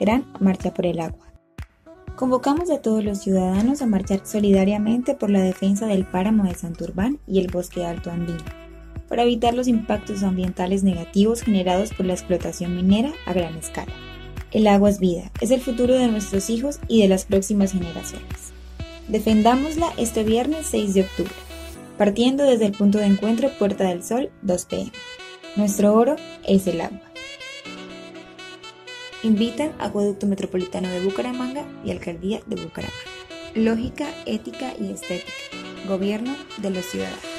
Gran Marcha por el Agua. Convocamos a todos los ciudadanos a marchar solidariamente por la defensa del páramo de Santurbán y el bosque alto andino, para evitar los impactos ambientales negativos generados por la explotación minera a gran escala. El agua es vida, es el futuro de nuestros hijos y de las próximas generaciones. Defendámosla este viernes 6 de octubre, partiendo desde el punto de encuentro Puerta del Sol, 2 p.m. Nuestro oro es el agua. Invitan Acueducto Metropolitano de Bucaramanga y Alcaldía de Bucaramanga. Lógica, ética y estética. Gobierno de los ciudadanos.